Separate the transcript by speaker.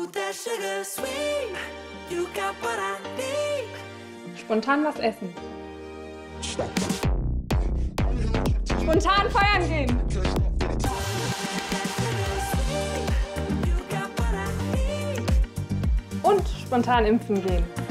Speaker 1: Spontan was essen. Spontan feiern gehen. Und spontan impfen gehen.